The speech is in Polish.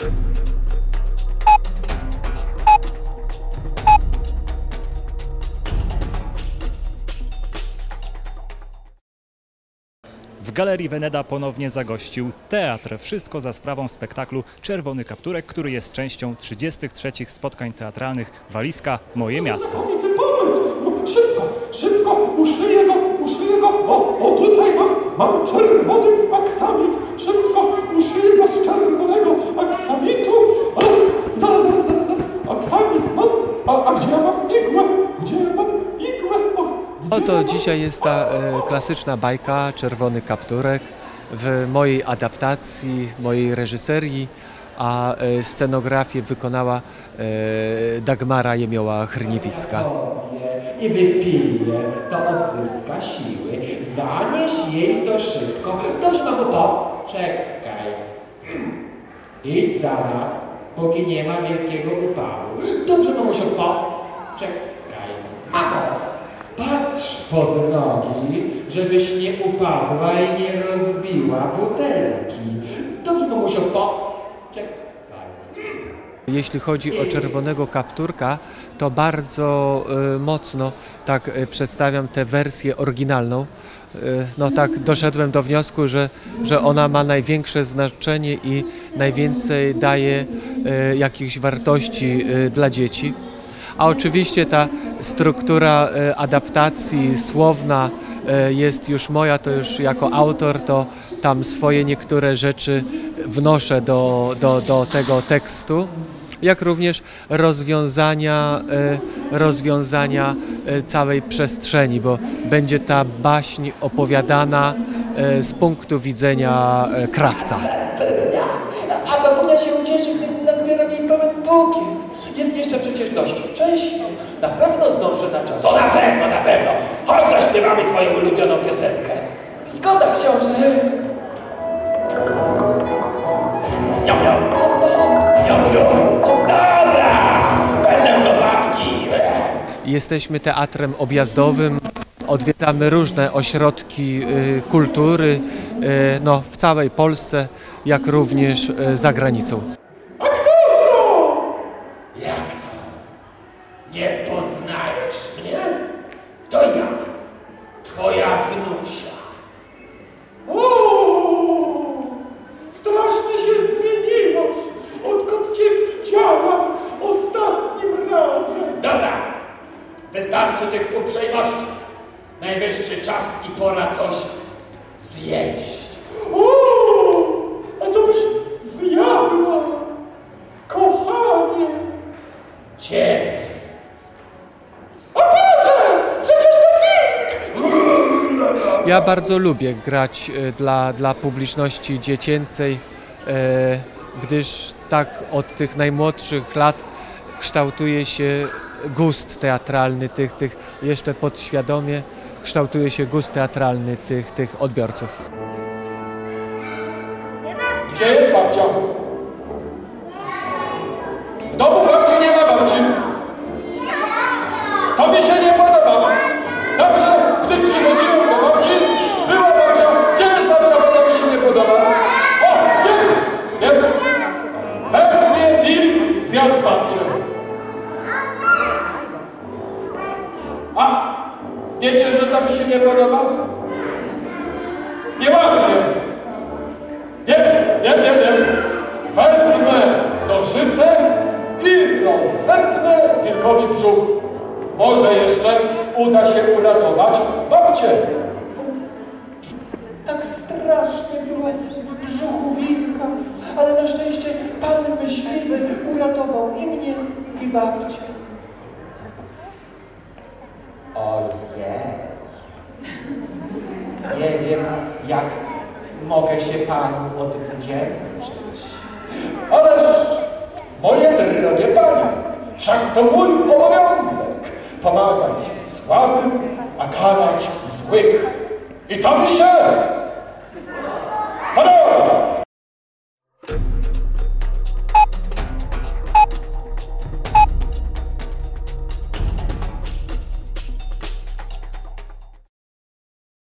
W Galerii Veneda ponownie zagościł teatr. Wszystko za sprawą spektaklu Czerwony Kapturek, który jest częścią 33. spotkań teatralnych Walizka – Moje Miasto. Szybko, uszyję go, o tutaj mam czerwony aksamit, szybko, uszyję go z czerwonego aksamitu, zaraz, aksamit mam, a gdzie ja mam igłę, Oto dzisiaj jest ta klasyczna bajka Czerwony Kapturek w mojej adaptacji, mojej reżyserii, a scenografię wykonała Dagmara Jemioła-Hryniewicka. I wypije, to odzyska siły. Zanieś jej to szybko. Dobrze, no bo poczekaj. Idź zaraz, póki nie ma wielkiego upału. Dobrze, mamusiu, poczekaj. Mamo, patrz pod nogi, żebyś nie upadła i nie rozbiła butelki. Dobrze, mamusiu, poczekaj. Jeśli chodzi o Czerwonego Kapturka, to bardzo mocno tak przedstawiam tę wersję oryginalną. No tak doszedłem do wniosku, że ona ma największe znaczenie i najwięcej daje jakichś wartości dla dzieci. A oczywiście ta struktura adaptacji słowna jest już moja, to już jako autor to tam swoje niektóre rzeczy wnoszę do tego tekstu, jak również rozwiązania całej przestrzeni, bo będzie ta baśń opowiadana z punktu widzenia krawca. A babunia się ucieszy, gdy nazbieram jej pełen bukiet. Jest jeszcze przecież dość wcześnie. Na pewno zdążę na czas. O, na pewno. Chodź, zaśpiewamy twoją ulubioną piosenkę. Zgoda, książę. Dobra, będę do babki. Jesteśmy teatrem objazdowym. Odwiedzamy różne ośrodki kultury no, w całej Polsce, jak również za granicą. Jak to? Nie poznajesz mnie? To ja, twoja wnusia. Strasznie się zmieniłaś, odkąd cię widziałam ostatnim razem. Dobra, wystarczy tych uprzejmości. Najwyższy czas i pora coś zjeść. A co byś zjadła, kochanie? Ciebie. O Boże, przecież to wilk! Ja bardzo lubię grać dla publiczności dziecięcej, gdyż tak od tych najmłodszych lat kształtuje się gust teatralny tych jeszcze podświadomie kształtuje się gust teatralny tych odbiorców. Gdzie jest babcia? W domu babci nie ma babci. To mi się nie podoba. Zawsze, gdy przychodziłem do babci, była babcia. Gdzie jest babcia, bo to mi się nie podoba. O, wiem. Pewnie wilk zjadł babcię. A, wiecie, że to mi się nie podoba? Nieładnie. Wiem. Wezmę nożycę i rozetnę wilkowi brzuch. Może jeszcze uda się uratować babcię. I tak strasznie było w brzuchu wilka, ale na szczęście pan myśliwy uratował i mnie, i babcię. Ojej. Nie wiem, jak mogę się panu odwdzięczyć. Ależ, moje drogie panie, wszak to mój obowiązek pomagać słabym, a karać złych. I to mi się podoba.